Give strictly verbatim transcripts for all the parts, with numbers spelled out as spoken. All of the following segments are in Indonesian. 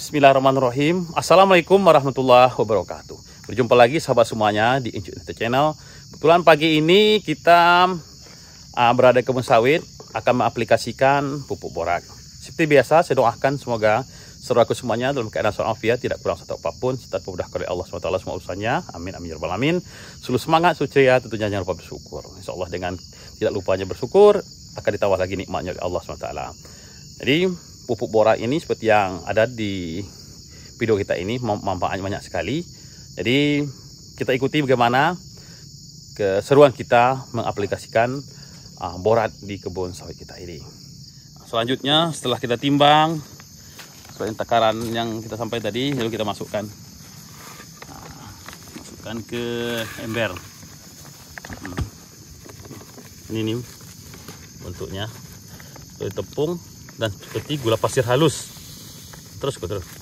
Bismillahirrahmanirrahim. Assalamualaikum warahmatullahi wabarakatuh. Berjumpa lagi sahabat semuanya di Incu Channel. Kebetulan pagi ini kita uh, berada di kebun sawit akan mengaplikasikan pupuk borak. Seperti biasa, saya doakan semoga saudaraku semuanya dalam keadaan walafiat, tidak kurang satu apapun, serta dimudahkan oleh Allah subhanahu wa taala semua urusannya. Amin amin ya rabbal alamin. Selalu semangat, selalu ceria, tentunya jangan lupa bersyukur. Insya Allah dengan tidak lupanya bersyukur akan ditawar lagi nikmatnya oleh Allah subhanahu wa taala. Jadi pupuk borak ini seperti yang ada di video kita ini manfaatnya banyak sekali. Jadi kita ikuti bagaimana keseruan kita mengaplikasikan uh, borak di kebun sawit kita ini. Selanjutnya setelah kita timbang sesuai takaran yang kita sampai tadi, lalu kita masukkan nah, masukkan ke ember. Hmm. Ini nih bentuknya seperti tepung dan seperti gula pasir halus. Terus kok terus.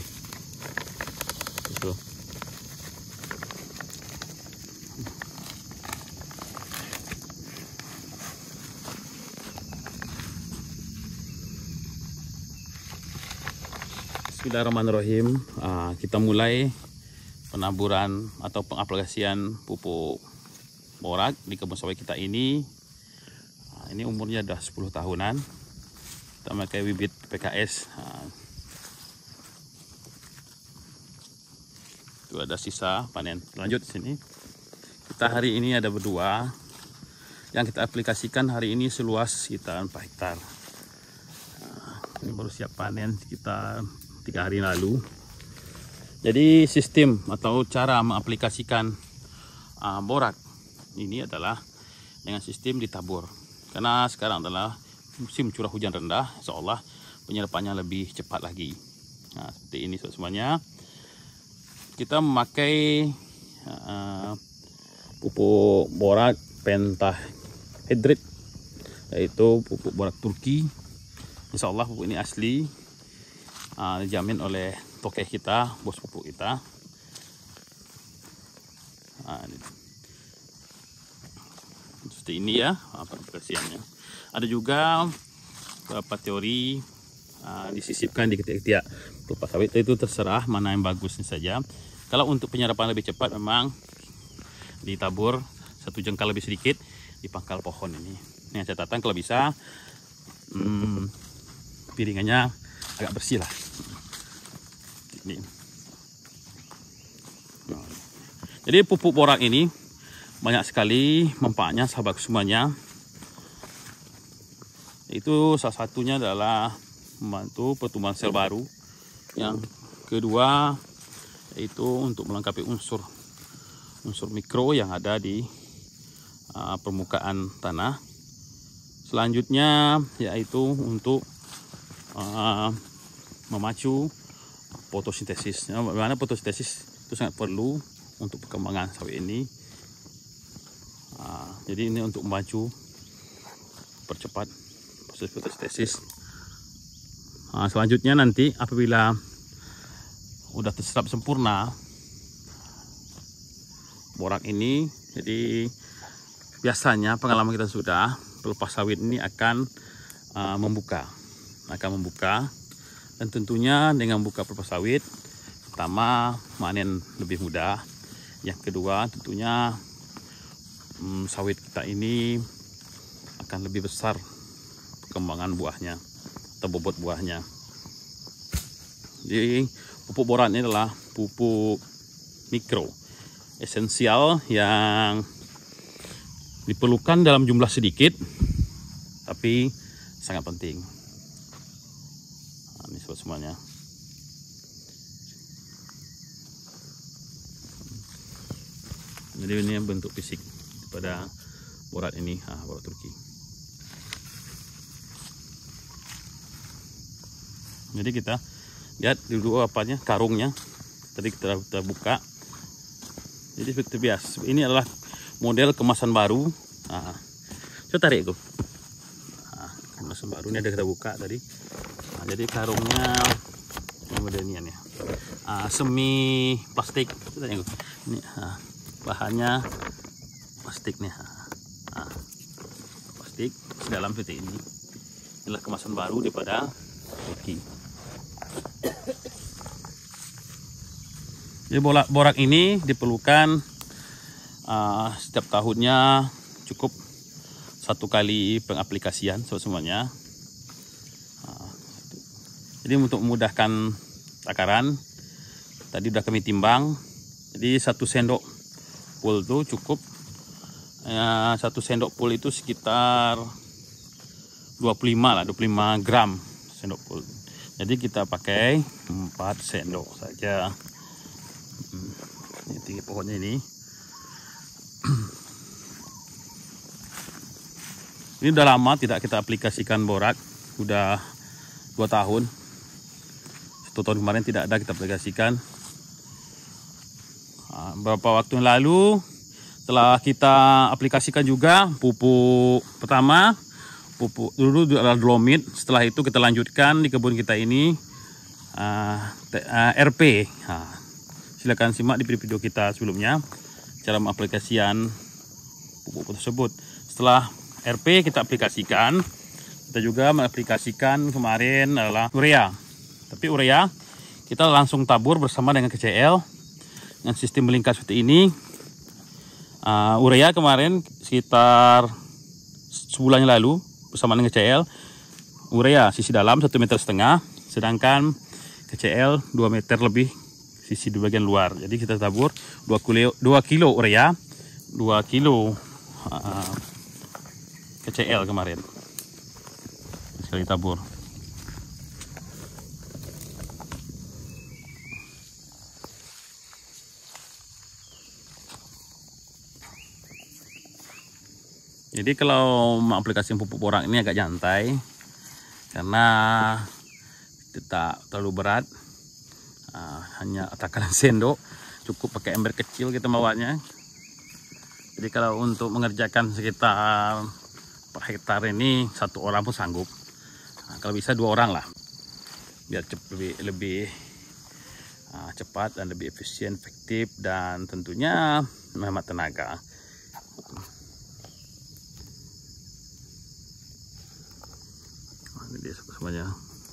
Itu. Bismillahirrahmanirrahim. Uh, kita mulai penaburan atau pengaplikasian pupuk borak di kebun sawit kita ini. Uh, ini umurnya sudah sepuluh tahunan. Kita pakai bibit P K S. Nah, itu ada sisa panen. Lanjut di sini. Kita hari ini ada berdua. Yang kita aplikasikan hari ini seluas sekitar empat hektar. Nah, ini baru siap panen sekitar tiga hari lalu. Jadi sistem atau cara mengaplikasikan uh, borak ini adalah dengan sistem ditabur. Karena sekarang adalah musim curah hujan rendah, seolah penyerapannya lebih cepat lagi. Nah, seperti ini semuanya. Kita memakai uh, pupuk borak pentahedrit, yaitu pupuk borak Turki. Insya Allah pupuk ini asli, uh, dijamin oleh tokeh kita, bos pupuk kita. Nah, ini. Seperti ini ya aplikasiannya. Ada juga beberapa teori uh, disisipkan di ketiak-ketiak pelupa sawit, itu terserah mana yang bagusnya saja. Kalau untuk penyerapan lebih cepat memang ditabur satu jengkal lebih sedikit di pangkal pohon ini. Ini catatan kalau bisa hmm, piringannya agak bersih lah. Ini. Nah, jadi pupuk borak ini banyak sekali manfaatnya sahabat semuanya. Itu salah satunya adalah membantu pertumbuhan sel baru. Yang kedua yaitu untuk melengkapi unsur unsur mikro yang ada di uh, permukaan tanah. Selanjutnya yaitu untuk uh, memacu fotosintesis. Bagaimana fotosintesis itu sangat perlu untuk perkembangan sawit ini. Uh, jadi ini untuk memacu, percepat proses fotosintesis. Nah, selanjutnya nanti apabila udah terserap sempurna borak ini, jadi biasanya pengalaman kita sudah pelupa sawit ini akan uh, membuka, akan membuka, dan tentunya dengan buka pelupa sawit, pertama panen lebih mudah, yang kedua tentunya um, sawit kita ini akan lebih besar perkembangan buahnya atau bobot buahnya. Jadi pupuk borak ini adalah pupuk mikro esensial yang diperlukan dalam jumlah sedikit tapi sangat penting. Nah, ini semuanya. Jadi ini bentuk fisik pada borak ini, ah, borak Turki. Jadi kita lihat dulu apanya, karungnya tadi kita, kita buka. Jadi seperti biasa, ini adalah model kemasan baru. Nah, coba tarik tuh. Nah, kemasan baru ini ada kita buka tadi. Nah, jadi karungnya model ini ya, ah, semi plastik. Ini ah, bahannya plastik nih, ah, plastik dalam seperti ini. Inilah kemasan baru daripada Turki. Jadi borak ini diperlukan uh, setiap tahunnya cukup satu kali pengaplikasian semuanya. Uh, jadi untuk memudahkan takaran, tadi udah kami timbang. Jadi satu sendok pul itu cukup. Uh, satu sendok pul itu sekitar dua puluh lima lah, dua puluh lima gram sendok pul. Jadi kita pakai empat sendok saja. Hmm, ini tinggi pohonnya ini. Ini udah lama tidak kita aplikasikan borak, udah dua tahun. Satu tahun kemarin tidak ada kita aplikasikan. Nah, beberapa waktu yang lalu setelah kita aplikasikan juga pupuk pertama, pupuk dulu adalah dolomit. Setelah itu kita lanjutkan di kebun kita ini uh, uh, R P. Nah, silakan simak di video kita sebelumnya cara mengaplikasikan pupuk tersebut. Setelah R P kita aplikasikan, kita juga mengaplikasikan kemarin adalah urea. Tapi urea kita langsung tabur bersama dengan K C L dengan sistem melingkar seperti ini. Uh, urea kemarin sekitar sebulan yang lalu bersama dengan K C L, urea sisi dalam satu meter setengah, sedangkan K C L dua meter lebih sisi di bagian luar. Jadi kita tabur dua kilo urea, dua kilo uh, K C L kemarin sekali tabur. Jadi kalau mengaplikasikan pupuk borak ini agak nyantai karena tidak terlalu berat, uh, hanya takaran sendok, cukup pakai ember kecil kita bawanya. Jadi kalau untuk mengerjakan sekitar per hektar ini satu orang pun sanggup. Nah, kalau bisa dua orang lah, biar cepat, lebih lebih uh, cepat dan lebih efisien, efektif, dan tentunya menghemat tenaga. Ini dia semuanya.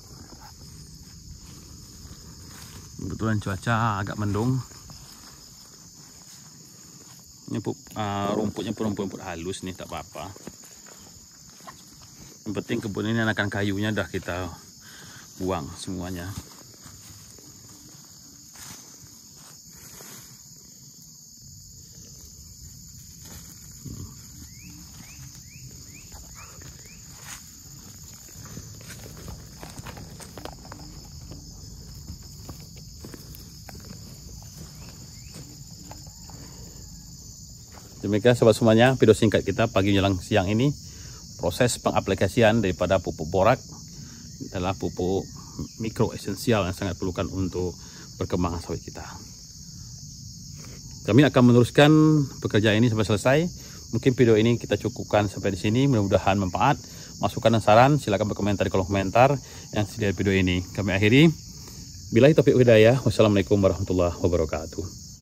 Kebetulan cuaca agak mendung. Ini uh, rumputnya pun rumput halus nih, tak apa-apa. Yang penting kebun ini anakan kayunya dah kita buang semuanya. Demikian sobat semuanya video singkat kita pagi menjelang siang ini, proses pengaplikasian daripada pupuk borak adalah pupuk mikro esensial yang sangat perlukan untuk perkembangan sawit kita. Kami akan meneruskan pekerjaan ini sampai selesai. Mungkin video ini kita cukupkan sampai di sini. Mudah-mudahan manfaat. Masukan dan saran silakan berkomentar di kolom komentar yang tersedia di video ini. Kami akhiri. Billahi taufiq wal hidayah. Wassalamualaikum warahmatullahi wabarakatuh.